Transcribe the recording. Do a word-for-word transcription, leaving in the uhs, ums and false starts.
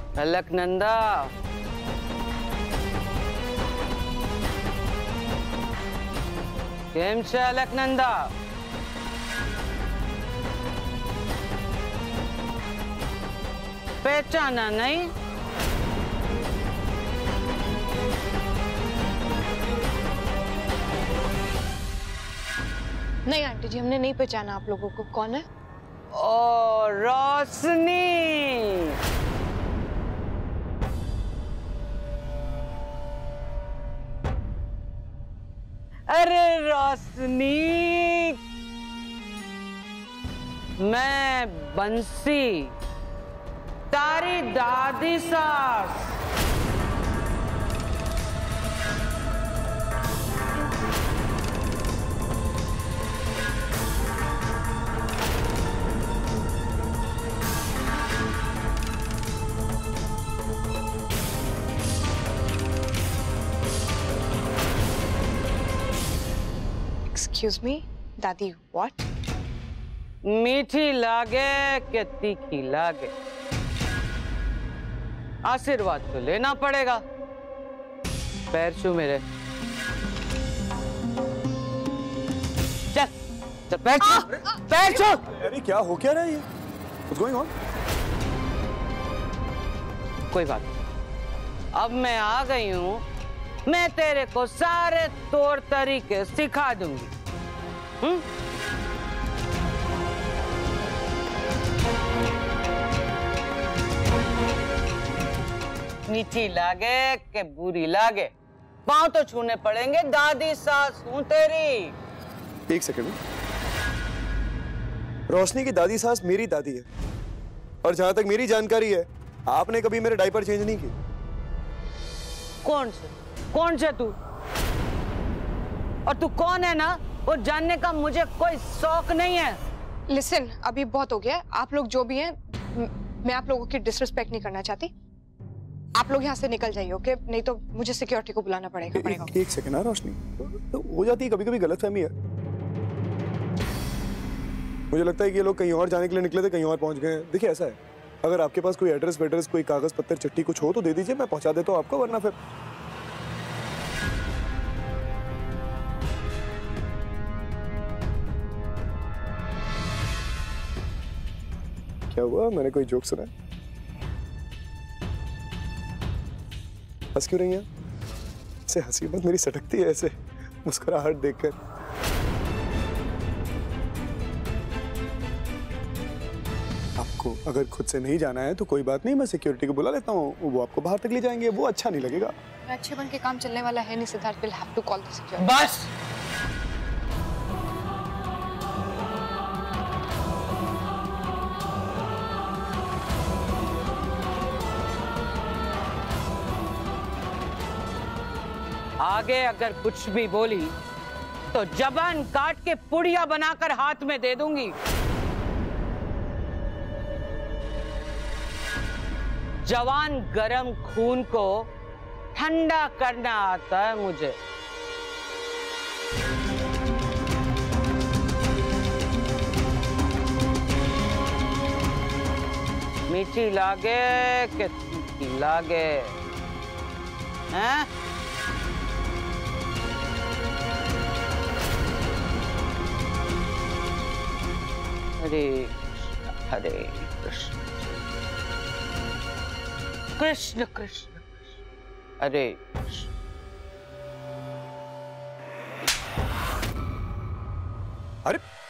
अलकनंदा, केम छे अलकनंदा? पहचाना नहीं? नहीं आंटी जी, हमने नहीं पहचाना आप लोगों को। कौन है? ओ रोशनी। अरे रोशनी, मैं बंसी, तारी दादी सास। Excuse me, दादी, what? मीठी लागे के तीखी लागे, आशीर्वाद तो लेना पड़ेगा। पैर छू मेरे। चल चल, पैर छू, पैर छू। अरे क्या हो क्या रहा है ये? What's going on? कोई बात नहीं, अब मैं आ गई हूँ, मैं तेरे को सारे तौर तरीके सिखा दूंगी। हम्म? मीठी लागे के बुरी लागे, पांव तो छूने पड़ेंगे। दादी सास हूं तेरी। एक सेकंड, रोशनी की दादी सास मेरी दादी है, और जहां तक मेरी जानकारी है आपने कभी मेरे डायपर चेंज नहीं की। कौन से कौन से तू? और तू कौन है ना, वो जानने का मुझे कोई शौक नहीं है। लिसन, अभी बहुत हो गया। आप लोग जो भी हैं, मैं आप लोगों की डिसरिस्पेक्ट नहीं करना चाहती। आप लोग यहाँ से निकल जाइए, ओके? नहीं तो मुझे सिक्योरिटी को बुलाना पड़ेगा। पड़ेगा। एक, एक सेकंड ना रोशनी, तो हो जाती है कभी कभी गलतफहमी है। मुझे लगता है कि ये लोग कहीं और जाने के लिए निकले थे, कहीं और पहुंच गए हैं। देखिए ऐसा है, अगर आपके पास कोई एड्रेस वेड्रेस, कोई कागज पत्तर चिट्ठी कुछ हो तो दे दीजिए, मैं पहुंचा देता हूँ आपको, वरना फिर क्या हुआ? मैंने कोई जोक सुना? हंस क्यों रही हैं? ऐसे हंसी मत, मेरी सटकती है ऐसे मुस्कुराहट देखकर। आपको अगर खुद से नहीं जाना है तो कोई बात नहीं, मैं सिक्योरिटी को बुला लेता हूँ, वो आपको बाहर तक ले जाएंगे। वो अच्छा नहीं लगेगा। अच्छे बन के काम चलने वाला है नहीं Siddharth. Will have to call the security. बस आगे अगर कुछ भी बोली तो जबान काट के पुड़िया बनाकर हाथ में दे दूंगी। जवान गरम खून को ठंडा करना आता है मुझे। मीठी लागे कि तीखी लागे, हैं? हरे हरे कृष्ण कृष्ण कृष्ण हरे कृष्ण। अरे